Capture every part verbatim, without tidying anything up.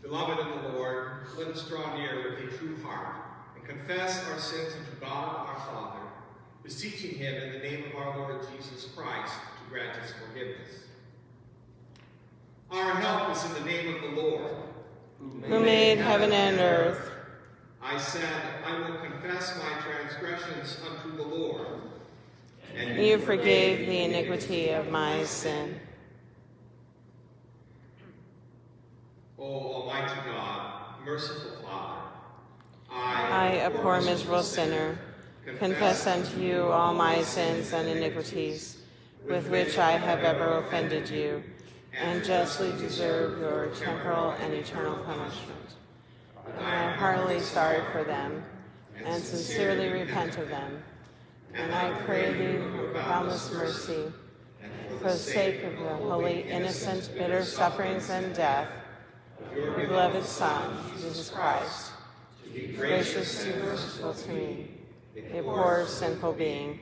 Beloved in the Lord, let us draw near with a true heart and confess our sins unto God our Father, beseeching him in the name of our Lord Jesus Christ to grant us forgiveness. Our help is in the name of the Lord, who made heaven and earth. I said, I will confess my transgressions unto the Lord. And you forgave the iniquity of my sin. O Almighty God, merciful Father, I, I, a poor miserable sinner, confess unto you all my sins and iniquities, with which I have ever offended you, and justly deserve your temporal and eternal punishment. I am heartily sorry for them, and sincerely repent of them. And I pray thee, with boundless mercy, for the sake of the holy, innocent, bitter sufferings and death of your beloved Son, Jesus Christ, to be gracious and merciful to me, a poor sinful being.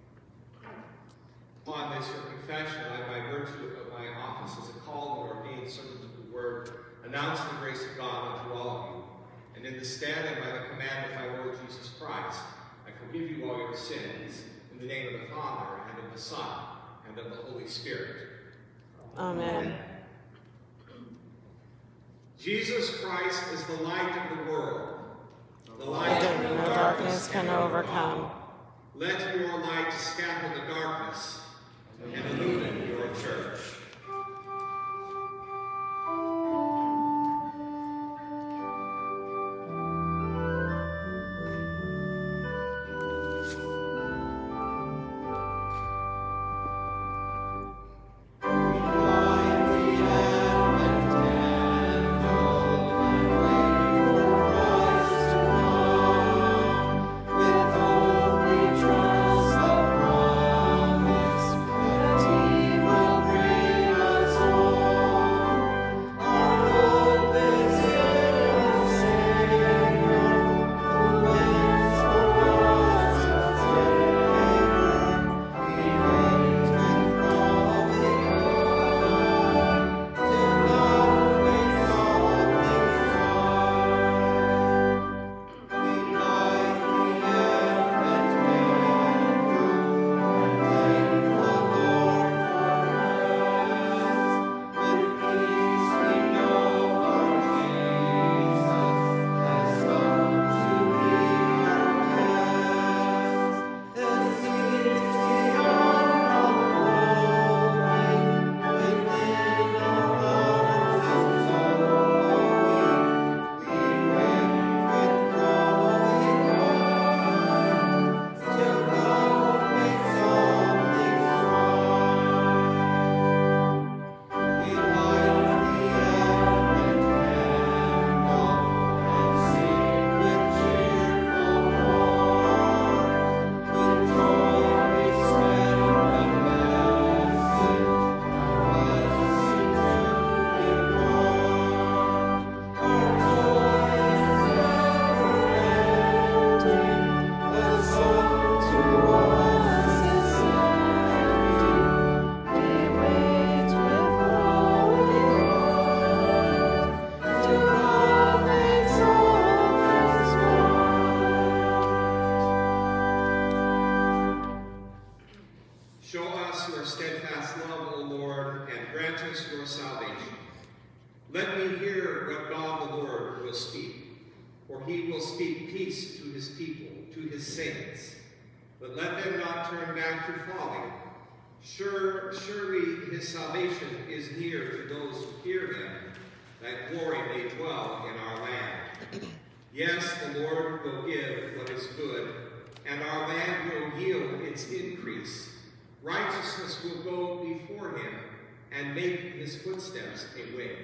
Upon this your confession, I, by virtue of my office as a called and ordained servant of the word, announce the grace of God unto all of you, and in the stead and by the command of my Lord Jesus Christ, I forgive you all your sins, in the name of the Father, and of the Son, and of the Holy Spirit. Amen. Jesus Christ is the light of the world, the light that of no darkness can overcome. Let your light scatter the darkness and illumine your church. Sure, surely his salvation is near to those who fear him, that glory may dwell in our land. Yes, the Lord will give what is good, and our land will yield its increase. Righteousness will go before him, and make his footsteps a way.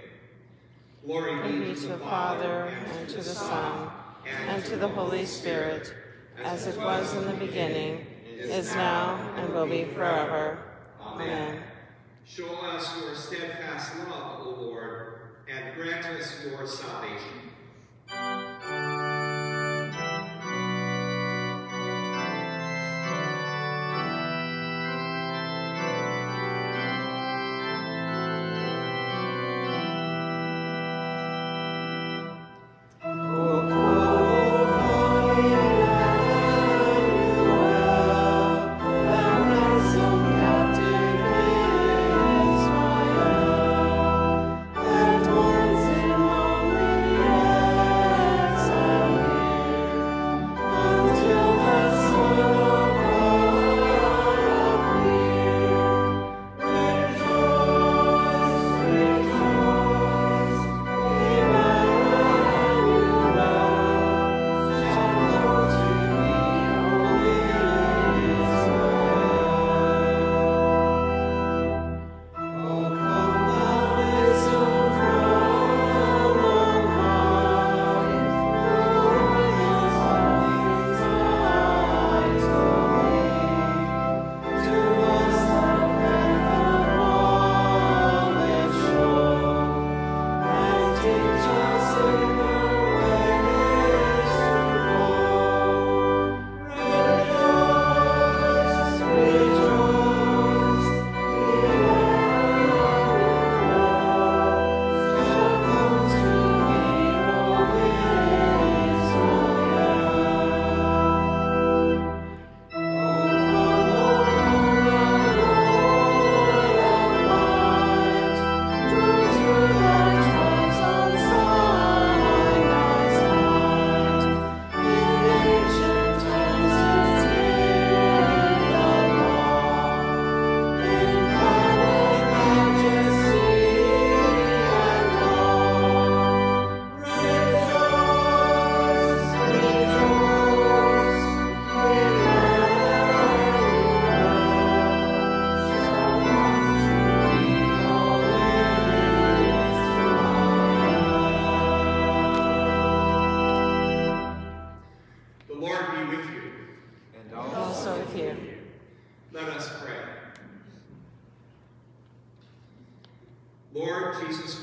Glory be to the Father, and to the Son, and to the Holy Spirit, as it was in the beginning, is now, and will be forever. Amen. Show us your steadfast love, O Lord, and grant us your salvation.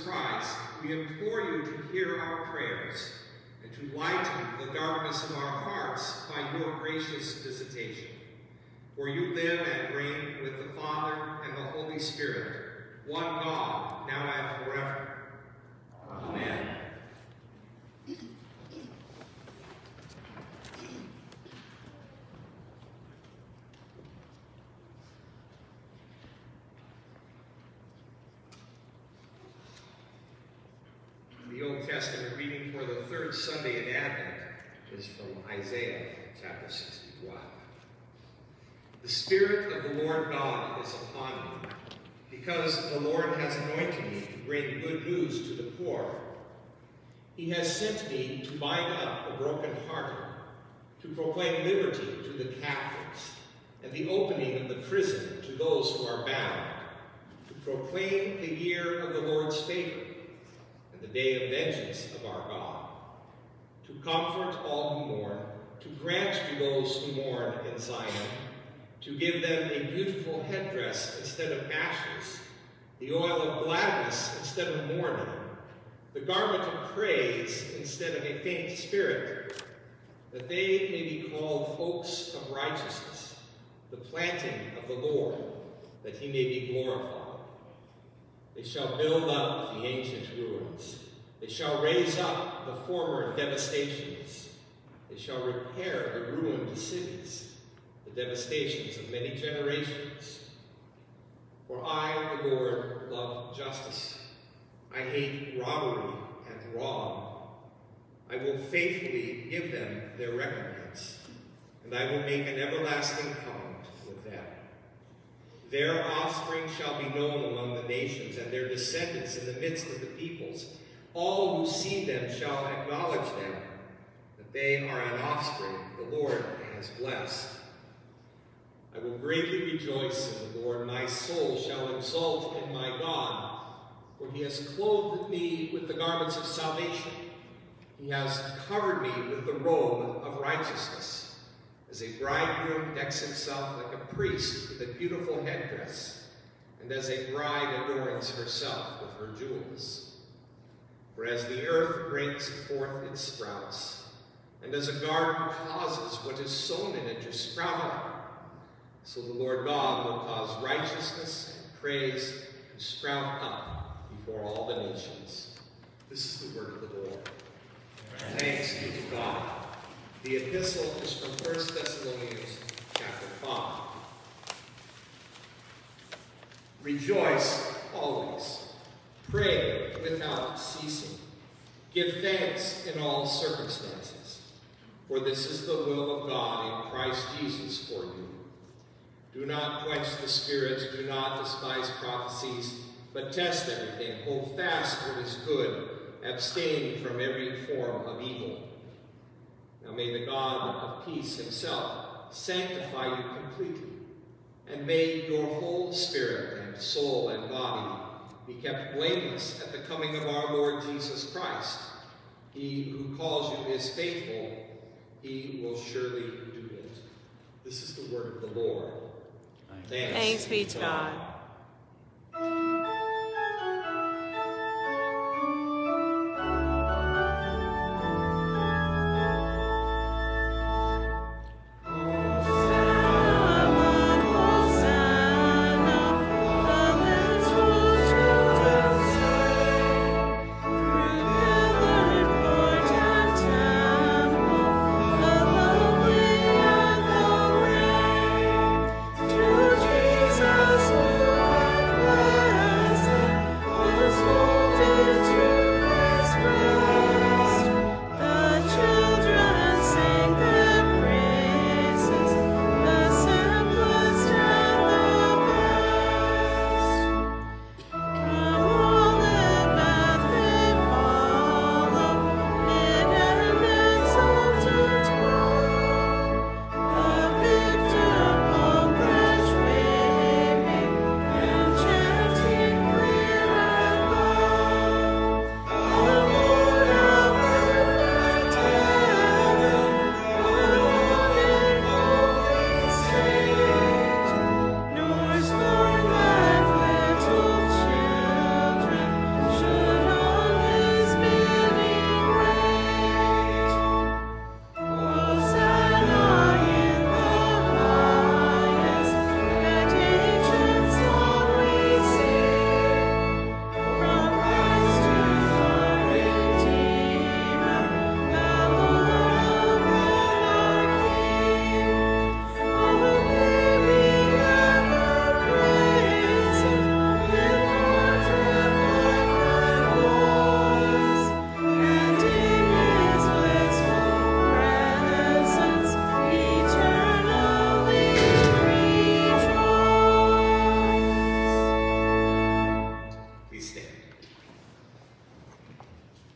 Christ, we implore you to hear our prayers and to lighten the darkness of our hearts by your gracious visitation. For you live and reign with the Father and the Holy Spirit, one God, now and forever. Amen. The Old Testament reading for the third Sunday in Advent is from Isaiah chapter sixty-one. The Spirit of the Lord God is upon me, because the Lord has anointed me to bring good news to the poor. He has sent me to bind up the brokenhearted, to proclaim liberty to the captives, and the opening of the prison to those who are bound, to proclaim the year of the Lord's favor, and the day of vengeance of our God, to comfort all who mourn, to grant to those who mourn in Zion, to give them a beautiful headdress instead of ashes, the oil of gladness instead of mourning, the garment of praise instead of a faint spirit, that they may be called oaks of righteousness, the planting of the Lord, that he may be glorified. They shall build up the ancient ruins. They shall raise up the former devastations. They shall repair the ruined cities, the devastations of many generations. For I, the Lord, love justice. I hate robbery and wrong. I will faithfully give them their recompense, and I will make an everlasting covenant with them. Their offspring shall be known among the nations, and their descendants in the midst of the peoples. All who see them shall acknowledge them, that they are an offspring the Lord has blessed. I will greatly rejoice in the Lord. My soul shall exult in my God, for he has clothed me with the garments of salvation. He has covered me with the robe of righteousness, as a bridegroom decks himself like a priest with a beautiful headdress, and as a bride adorns herself with her jewels. For as the earth brings forth its sprouts, and as a garden causes what is sown in it to sprout up, so the Lord God will cause righteousness and praise to sprout up before all the nations. This is the word of the Lord. Thanks be to God. The epistle is from First Thessalonians chapter five. Rejoice always. Pray without ceasing. Give thanks in all circumstances, for this is the will of God in Christ Jesus for you. Do not quench the Spirit, do not despise prophecies, but test everything. Hold fast what is good. Abstain from every form of evil. Now may the God of peace himself sanctify you completely, and may your whole spirit and soul and body be kept blameless at the coming of our Lord Jesus Christ. He who calls you is faithful. He will surely do it. This is the word of the Lord. Thanks, Thanks be to God. Jesus.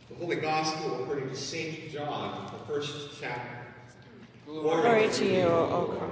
The Holy Gospel according to Saint John, the first chapter. Glory, Glory to you, O Christ.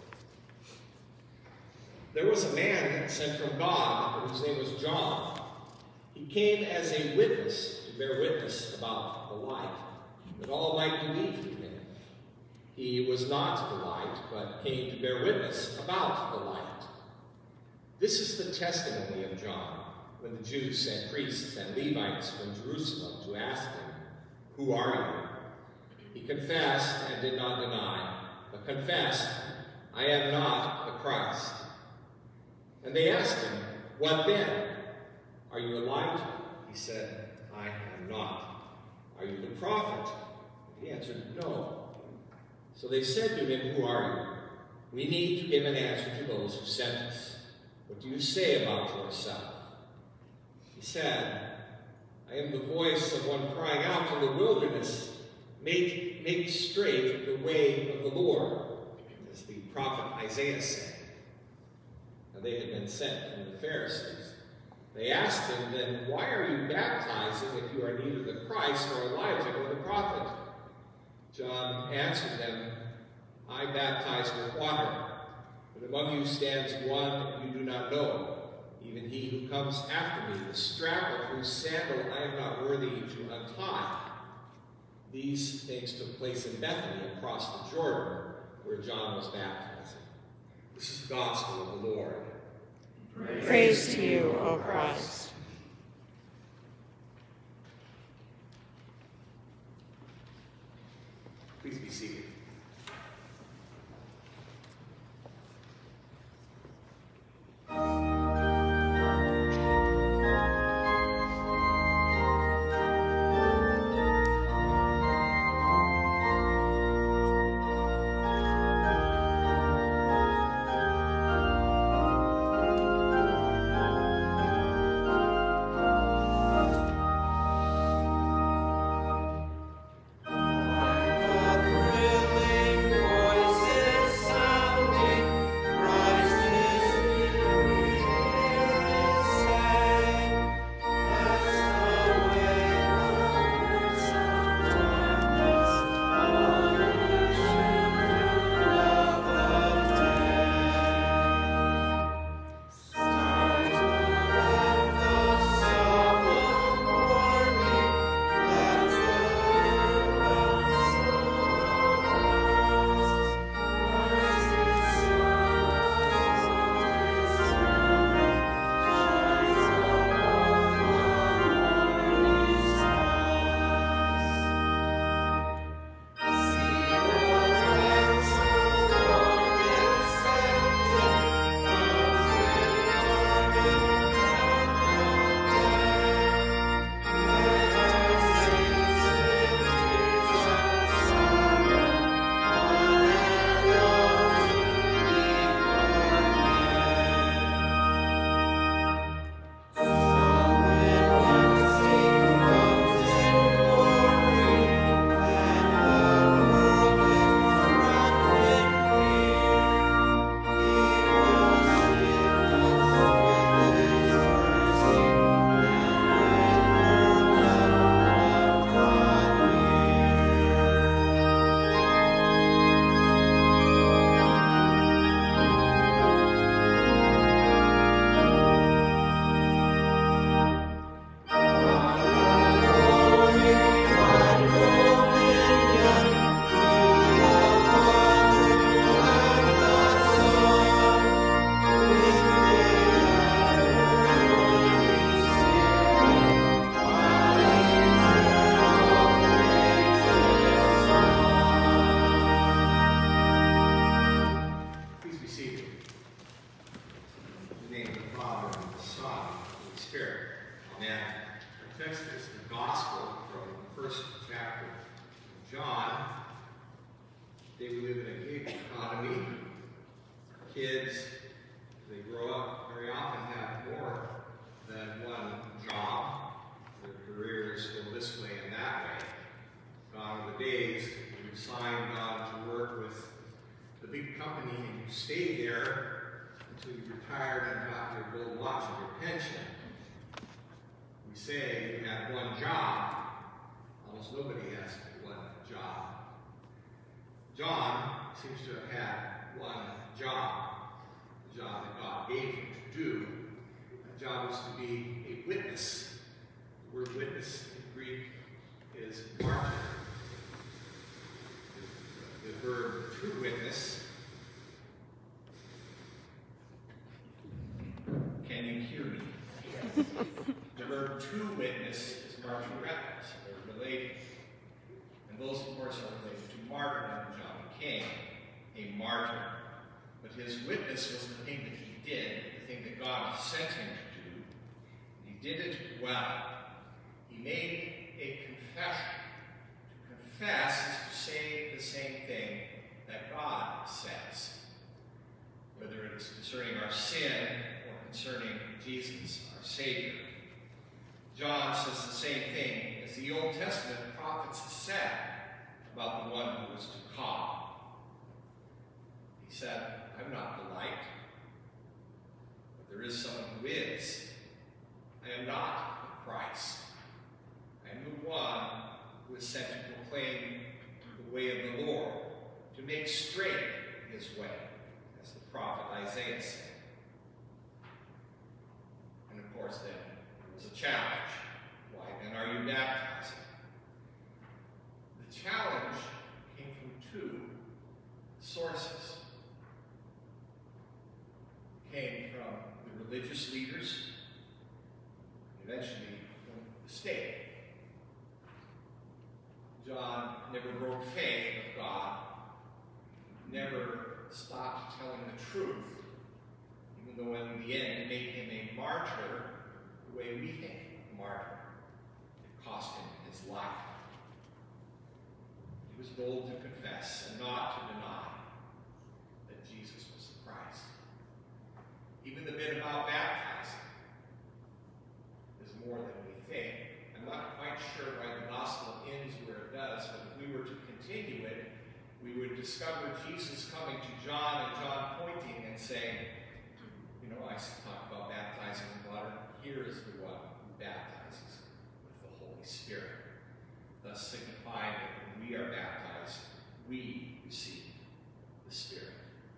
There was a man sent from God whose name was John. He came as a witness to bear witness about the light, that all might believe through him. He was not the light, but came to bear witness about the light. This is the testimony of John, when the Jews sent priests and Levites from Jerusalem to ask him, "Who are you?" He confessed and did not deny, but confessed, "I am not the Christ." And they asked him, "What then? Are you Elijah?" He said, "I am not." "Are you the prophet?" He answered, "No." So they said to him, "Who are you? We need to give an answer to those who sent us. What do you say about yourself?" He said, "I am the voice of one crying out in the wilderness, make, make straight the way of the Lord," as the prophet Isaiah said. Now they had been sent from the Pharisees. They asked him, "Then why are you baptizing if you are neither the Christ nor Elijah nor the prophet?" John answered them, "I baptize with water, but among you stands one you do not know, even he who comes after me, the strap of whose sandal I am not worthy to untie." These things took place in Bethany across the Jordan, where John was baptizing. This is the gospel of the Lord. Praise, Praise to you, O Christ. Please be seated. Kids, they grow up, very often have more than one job. Their careers go this way and that way. Gone are the days when you signed on to work with the big company and you stayed there until you retired and got your gold watch and your pension. We say you had one job, almost nobody has one job. John seems to have had one job, the job that God gave him to do. That job was to be a witness. The word witness in Greek is martyr. The, the verb to witness. Can you hear me? Yes. The verb to witness is martyretes. They're related. And those, of course, are related to martyrdom. John became a martyr. But his witness was the thing that he did, the thing that God sent him to do. He did it well. He made a confession. To confess is to say the same thing that God says, whether it is concerning our sin or concerning Jesus, our Savior. John says the same thing as the Old Testament prophets have said about the one who was to come. He said, I'm not the light, but there is someone who is. I am not the Christ. I am the one who is sent to proclaim the way of the Lord, to make straight his way, as the prophet Isaiah said. And of course then, there was a challenge. Why then are you baptizing? The challenge came from two sources. It came from the religious leaders, eventually from the state. John never broke faith with God, never stopped telling the truth, even though in the end it made him a martyr the way we think of a martyr. It cost him his life. He was bold to confess and not to deny that Jesus was the Christ. Even the bit about baptizing is more than we think. I'm not quite sure why the gospel ends where it does, but if we were to continue it, we would discover Jesus coming to John and John pointing and saying, you know, I talk about baptizing in water. Here is the one who baptizes with the Holy Spirit, thus signifying that when we are baptized, we receive the Spirit.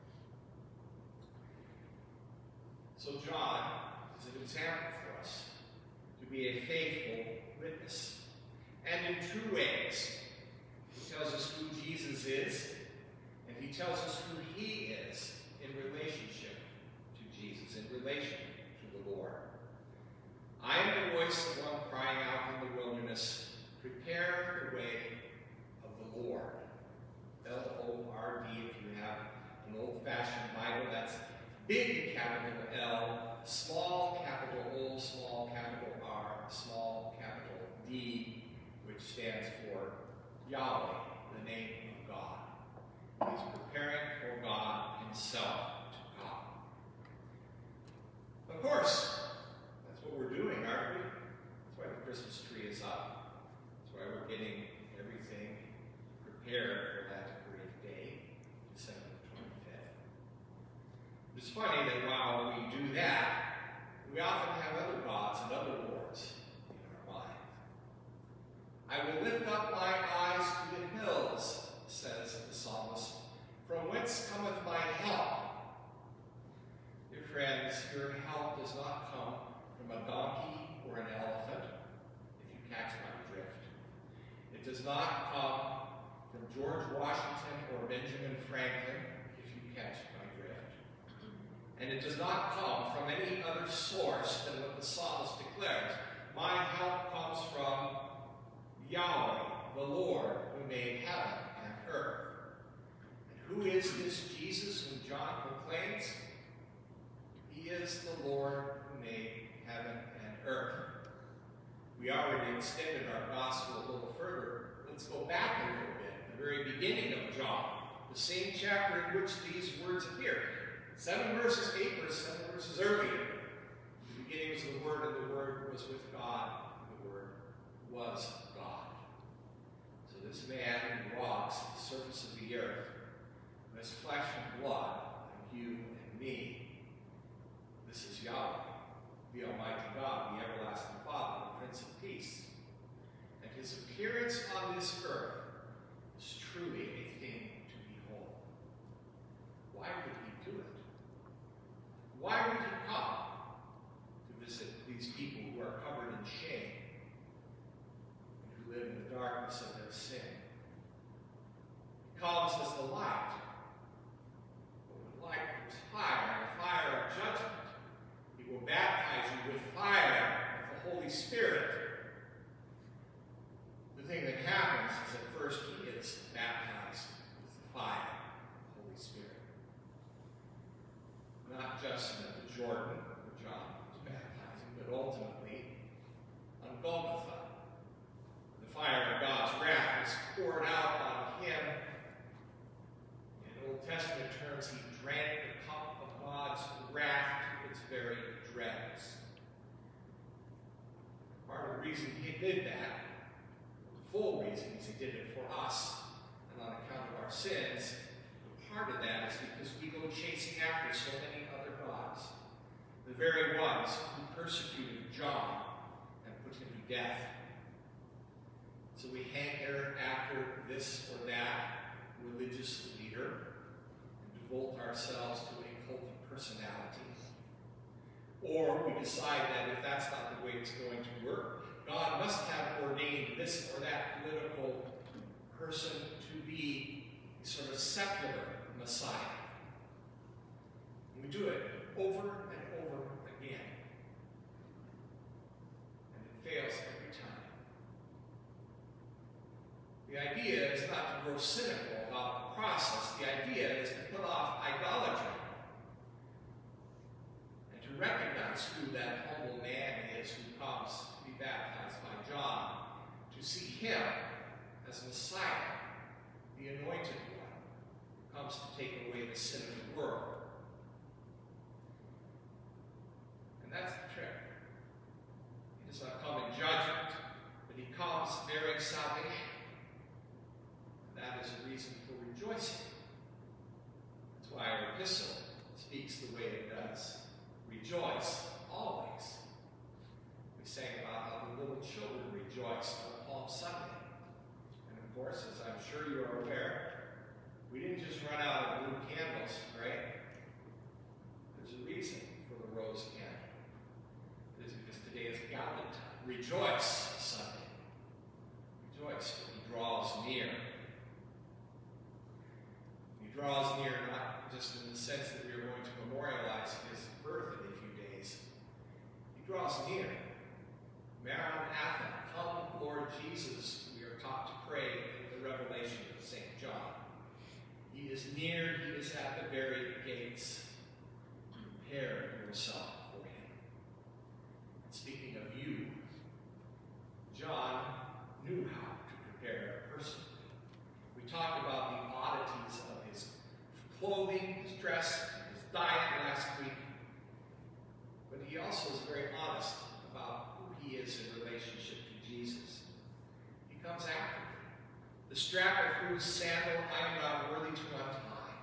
So John is an example for us to be a faithful witness. And in two ways. He tells us who Jesus is, and he tells us who he is in relationship to Jesus, in relation to the Lord. I am the voice of one crying out in the wilderness, prepare the way of the Lord. L O R D, if you have an old-fashioned Bible, that's big capital L, small capital O, small capital R, small capital D, which stands for Yahweh, the name of God. He's preparing for God himself to come. Of course, that's what we're doing, aren't we? That's why the Christmas tree is up. That's why we're getting everything prepared for that great day, December twenty-fifth. It's funny that while we do that, we often have other gods and other lords in our mind. I will lift up my eyes to the hills, says the psalmist, from whence cometh my help? Dear friends, your help does not come from a donkey or an elephant, if you catch my drift. It does not come from George Washington or Benjamin Franklin, if you catch my drift. And it does not come from any other source than what the psalmist declares. My help comes from Yahweh, the Lord, who made heaven and earth. And who is this Jesus whom John proclaims? He is the Lord who made heaven and earth. We already extended our gospel a little further. Let's go back a little bit, the very beginning of John, the same chapter in which these words appear. Seven verses, eight verses, seven verses earlier. The beginning was the Word, and the Word was with God, and the Word was God. So this man who walks the surface of the earth, who has flesh and blood, like you and me, this is Yahweh, the Almighty God, the everlasting Father, the Prince of Peace. And his appearance on this earth was truly a thing to behold. Why would he do it? Why would he come to visit these people who are covered in shame and who live in the darkness of their sin? He comes as the light, but with light comes fire, the fire of judgment. He will baptize you with fire of the Holy Spirit. The thing that happens is at first he is baptized with the fire of the Holy Spirit. Not just at the Jordan, where John was baptizing, but ultimately on Golgotha. The fire of God's wrath is poured out on him. In Old Testament terms, he drank the cup of God's wrath to its very dregs. Part of the reason he did that, the full reason, is he did it for us and on account of our sins. Part of that is because we go chasing after so many other gods, the very ones who persecuted John and put him to death. So we hanker after this or that religious leader and devote ourselves to a cult of personality. Or we decide that if that's not the way it's going to work, God must have ordained this or that political person to be a sort of secular Messiah. And we do it over and over again. And it fails every time. The idea is not to grow cynical about the process. The idea is to put off idolatry and to recognize who that humble man is who comes to be baptized by John, to see him as Messiah, the anointed one, comes to take away the sin of the world. And that's the trick. He does not come in judgment, but he comes bearing salvation. And that is a reason for rejoicing. That's why our epistle speaks the way it does. Rejoice always. We sang about how the little children rejoiced on Palm Sunday. And of course, as I'm sure you are aware, we didn't just run out of blue candles, right? There's a reason for the rose candle. It is because today is Godly time. Rejoice Sunday. Rejoice when he draws near. He draws near not just in the sense that we are going to memorialize his birth in a few days. He draws near. Maranatha, come, Lord Jesus, we are taught to pray in the Revelation of Saint John. He is near, he is at the very gates. Prepare yourself for him. And speaking of you, John knew how to prepare personally. We talked about the oddities of his clothing, his dress, his diet last week. But he also is very honest about who he is in relationship to Jesus. He comes after him. The strap of whose sandal I am not worthy to untie.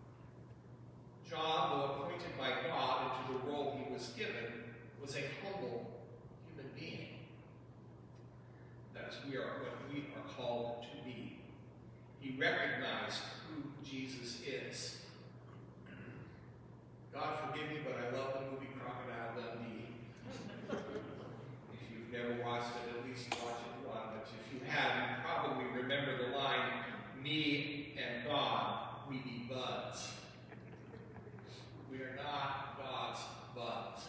John, though appointed by God into the role he was given, was a humble human being. That is we are what we are called to be. He recognized who Jesus is. God forgive me, but I love the movie Crocodile Dundee. If you've never watched it, at least watch it once. But if you have, you probably remember the line, me and God, we be buds. We are not God's buds.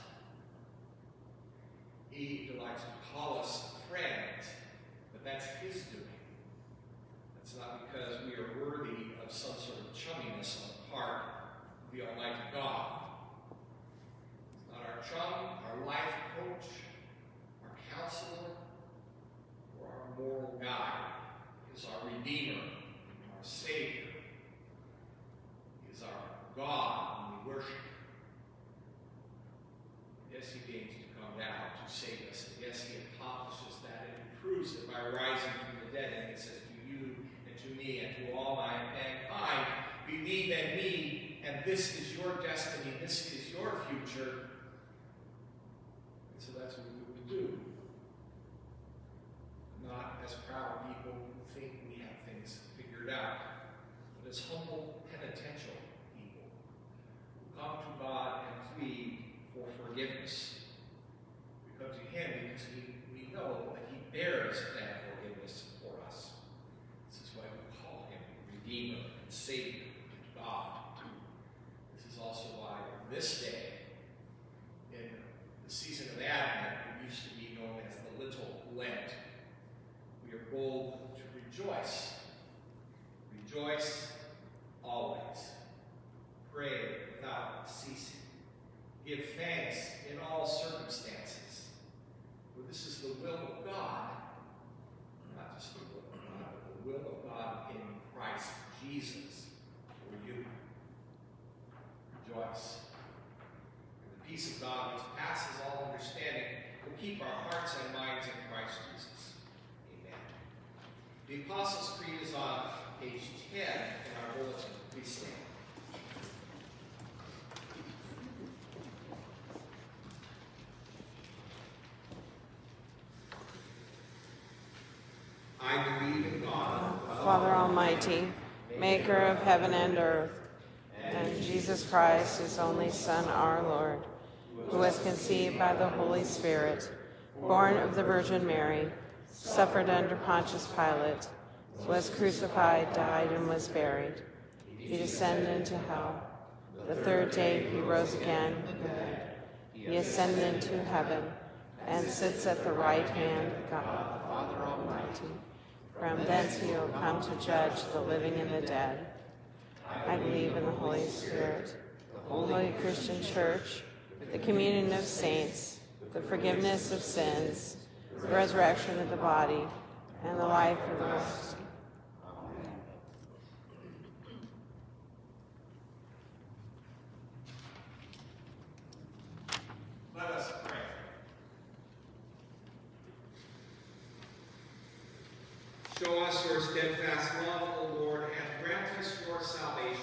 He delights to call us friends, but that's his doing. That's not because we are worthy of some sort of chumminess on the part of the Almighty God. It's not our chum, our life coach, our counselor, or our moral guide. He is our Redeemer, our Savior. He is our God whom we worship. Yes, he deigns to come down to save us. And yes, he accomplishes that, and he proves it by rising from the dead. And he says to you and to me and to all mankind, believe in me, and this is your destiny, this is your future. And so that's what we will do. Not as proud people who think we have things figured out, but as humble, penitential people who come to God and plead for forgiveness. We come to him because he, we know that he bears that forgiveness for us. This is why we call him Redeemer and Savior and God. This is also why this day, in the season of Advent, it used to be known as the Little Lent, we are bold to rejoice. Rejoice always. Pray without ceasing. Give thanks in all circumstances. For this is the will of God, not just the will of God, but the will of God in Christ Jesus for you. Rejoice. And the peace of God, which passes all understanding, will keep our hearts and minds in Christ Jesus. Amen. The Apostles' Creed is on page ten in our bulletin. Please stand. I believe in God, Father Almighty, maker of heaven and earth, and Jesus Christ, his only Son, our Lord, who was conceived by the Holy Spirit, born of the Virgin Mary, suffered under Pontius Pilate, was crucified, died, and was buried. He descended into hell. The third day he rose again from the dead. He ascended into heaven and sits at the right hand of God, Father Almighty. From thence he will come to judge the living and the dead. I believe in the Holy Spirit, the Holy Christian Church, the communion of saints, the forgiveness of sins, the resurrection of the body, and the life of the rest. Amen. Let us pray. Show us your steadfast love, O Lord, and grant us your salvation.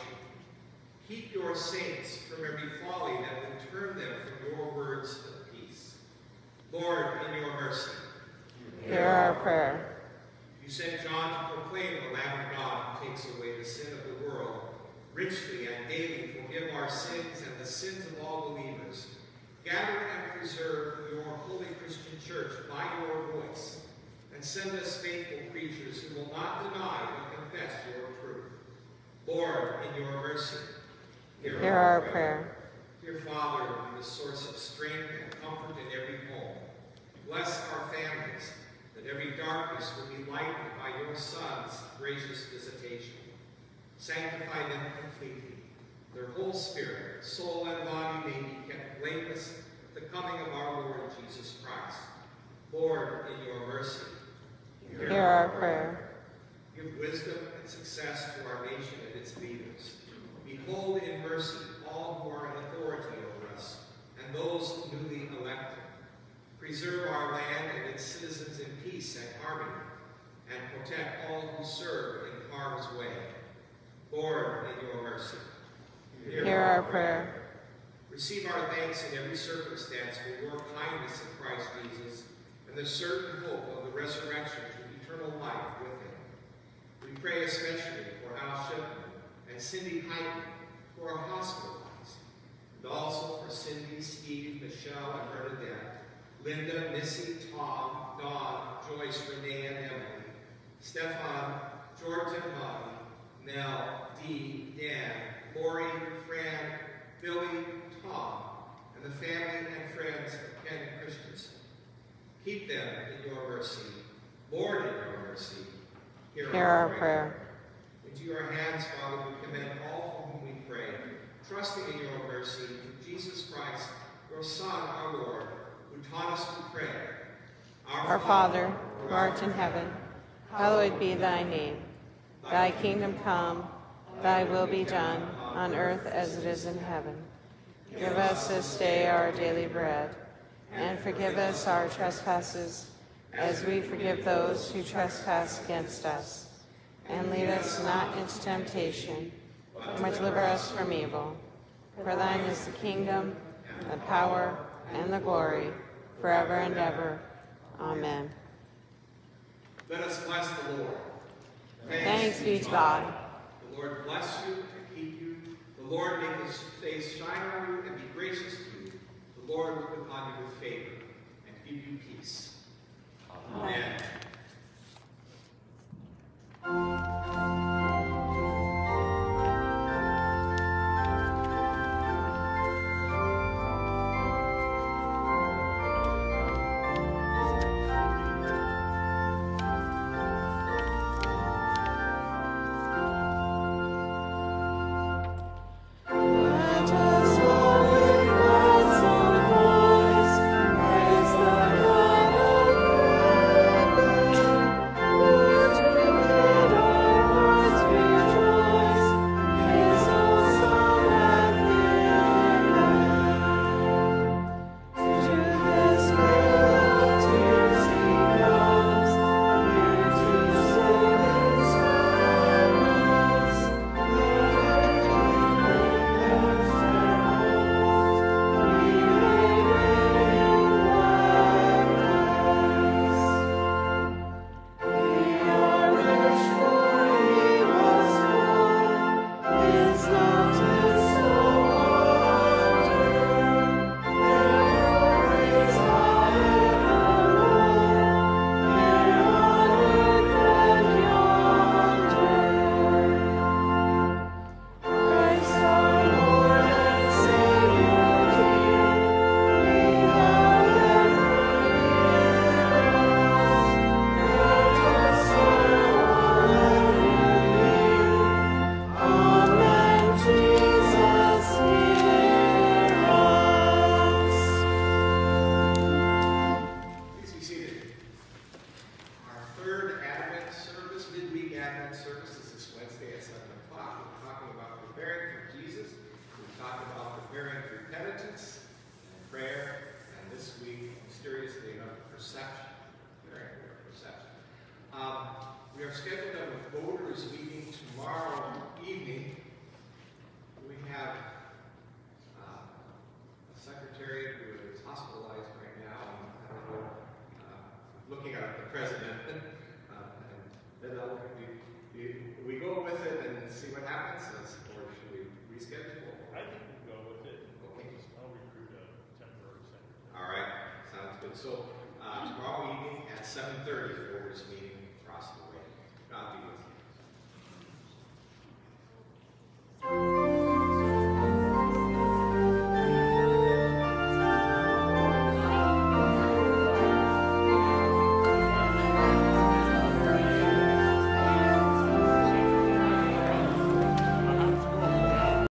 Keep your saints from every folly that will turn them from your words of peace. Lord, in your mercy, Hear our prayer. you sent John to proclaim the Lamb of God who takes away the sin of the world. Richly and daily forgive our sins and the sins of all believers. Gather and preserve your holy Christian church by your voice, and send us faithful preachers who will not deny but confess your truth. Lord, in your mercy, hear, Hear our, our prayer. prayer. Dear Father, be the source of strength and comfort in every home. Bless our families, that every darkness will be lightened by your Son's gracious visitation. Sanctify them completely. Their whole spirit, soul, and body may be kept blameless at the coming of our Lord Jesus Christ. Lord, in your mercy, hear, hear our prayer. prayer. Give wisdom and success to our nation and its leaders. Behold in mercy all who are in authority over us, and those newly elected. Preserve our land and its citizens in peace and harmony, and protect all who serve in harm's way. Lord, in your mercy, hear, hear our prayer. Receive our thanks in every circumstance for your kindness in Christ Jesus, and the certain hope of the resurrection to eternal life with him. We pray especially for Al Shipman and Cindy Hyden, who are hospitalized, and also for Cindy, Steve, Michelle, and Bernadette, Linda, Missy, Tom, Dawn, Joyce, Renee, and Emily, Stefan, George and Bobby, Nell, Dee, Dan, Lori, Fran, Billy, Tom, and the family and friends of Ken Christensen. Keep them in your mercy. Lord, in your mercy, hear, hear our, our prayer. prayer. Into your hands, Father, we commend all for whom we pray, trusting in your mercy, in Jesus Christ, your Son, our Lord, who taught us to pray. Our, our Father, who art in heaven, hallowed be thy name. Thy kingdom come, thy will be done, on earth as it is in heaven. Give us this day our daily bread, and forgive us our trespasses, as we forgive those who trespass against us. And lead us not into temptation, but deliver us from evil. For thine is the kingdom, the power, and the glory, forever and ever. Amen. Let us bless the Lord. Thanks be to God. The Lord bless you and keep you. The Lord make his face shine on you and be gracious to you. The Lord look upon you with favor and give you peace. Amen. So uh, tomorrow evening at seven thirty, the voters meeting across the way. God be with you.